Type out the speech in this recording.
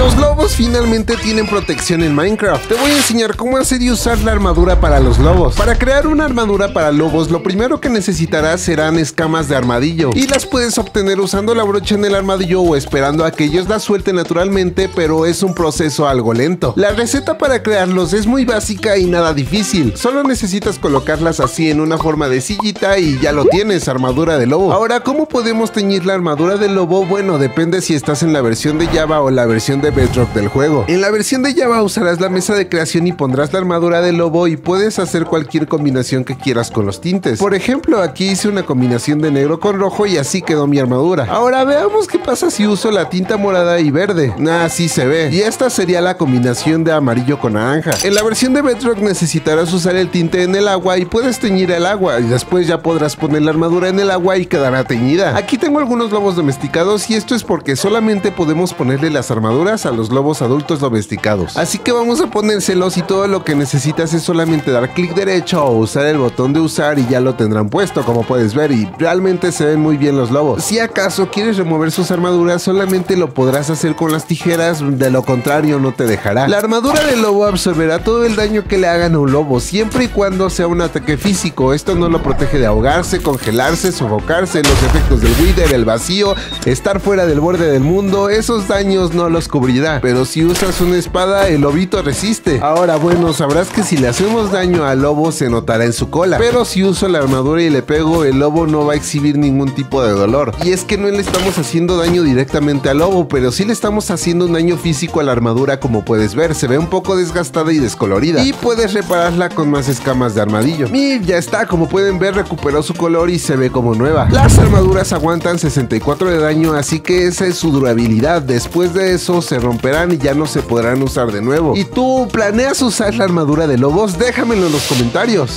Los lobos finalmente tienen protección en Minecraft. Te voy a enseñar cómo hacer y usar la armadura para los lobos. Para crear una armadura para lobos, lo primero que necesitarás serán escamas de armadillo, y las puedes obtener usando la brocha en el armadillo o esperando a que ellos la suelten naturalmente, pero es un proceso algo lento. La receta para crearlos es muy básica y nada difícil. Solo necesitas colocarlas así en una forma de sillita y ya lo tienes, armadura de lobo. Ahora, ¿cómo podemos teñir la armadura del lobo? Bueno, depende si estás en la versión de Java o la versión de Bedrock del juego. En la versión de Java usarás la mesa de creación y pondrás la armadura del lobo, y puedes hacer cualquier combinación que quieras con los tintes. Por ejemplo, aquí hice una combinación de negro con rojo y así quedó mi armadura. Ahora veamos qué pasa si uso la tinta morada y verde. Así se ve. Y esta sería la combinación de amarillo con naranja. En la versión de Bedrock necesitarás usar el tinte en el agua y puedes teñir el agua, y después ya podrás poner la armadura en el agua y quedará teñida. Aquí tengo algunos lobos domesticados, y esto es porque solamente podemos ponerle las armaduras a los lobos adultos domesticados. Así que vamos a ponérselos, y todo lo que necesitas es solamente dar clic derecho o usar el botón de usar y ya lo tendrán puesto, como puedes ver, y realmente se ven muy bien los lobos. Si acaso quieres remover sus armaduras, solamente lo podrás hacer con las tijeras, de lo contrario no te dejará. La armadura del lobo absorberá todo el daño que le hagan a un lobo, siempre y cuando sea un ataque físico. Esto no lo protege de ahogarse, congelarse, sofocarse, los efectos del Wither, el vacío, estar fuera del borde del mundo. Esos daños no los cubrirá, pero si usas una espada, el lobito resiste. Ahora, bueno, sabrás que si le hacemos daño al lobo se notará en su cola, pero si uso la armadura y le pego, el lobo no va a exhibir ningún tipo de dolor. Y es que no le estamos haciendo daño directamente al lobo, pero sí le estamos haciendo un daño físico a la armadura. Como puedes ver, se ve un poco desgastada y descolorida, y puedes repararla con más escamas de armadillo. Y ya está, como pueden ver, recuperó su color y se ve como nueva. Las armaduras aguantan 64 de daño, así que esa es su durabilidad. Después de eso se romperán y ya no se podrán usar de nuevo. ¿Y tú planeas usar la armadura de lobos? Déjamelo en los comentarios.